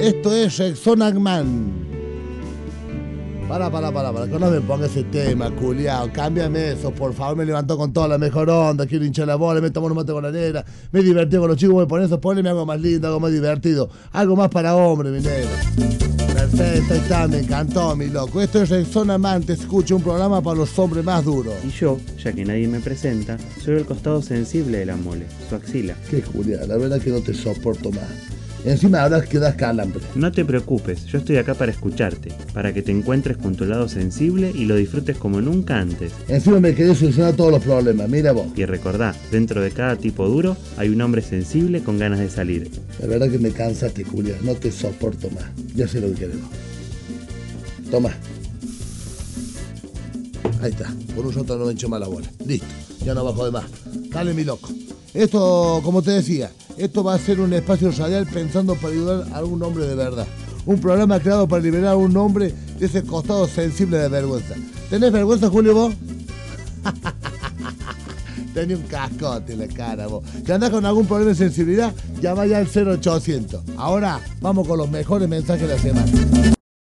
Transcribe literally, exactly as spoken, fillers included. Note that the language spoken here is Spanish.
Esto es Rexona Man. Para, para, para, para, que no me ponga ese tema, culiao. Cámbiame eso, por favor. Me levantó con toda la mejor onda. Quiero hinchar la bola, me tomo un mate con la nena. Me divertí con los chicos, me ponen esos pones, me hago más lindo, algo más divertido. Algo más para hombre, mi negro. Perfecto, ahí está, me encantó, mi loco. Esto es Rexona Man, te escucho, un programa para los hombres más duros. Y yo, ya que nadie me presenta, soy el costado sensible de la mole, su axila. Qué culiao, la verdad que no te soporto más. Encima ahora quedas calambre. No te preocupes, yo estoy acá para escucharte, para que te encuentres con tu lado sensible y lo disfrutes como nunca antes. Encima me quedé solucionar todos los problemas, mira vos. Y recordá, dentro de cada tipo duro hay un hombre sensible con ganas de salir. La verdad que me cansaste, culiao, no te soporto más. Ya sé lo que queremos. Toma. Ahí está, por un rato no me hincho más la bola. Listo, ya no bajo de más. Dale, mi loco. Esto, como te decía, esto va a ser un espacio radial pensando para ayudar a algún hombre de verdad. Un programa creado para liberar a un hombre de ese costado sensible de vergüenza. ¿Tenés vergüenza, Julio, vos? Tenés un cascote en la cara, vos. Si andás con algún problema de sensibilidad, llama ya al cero ochocientos. Ahora, vamos con los mejores mensajes de la semana.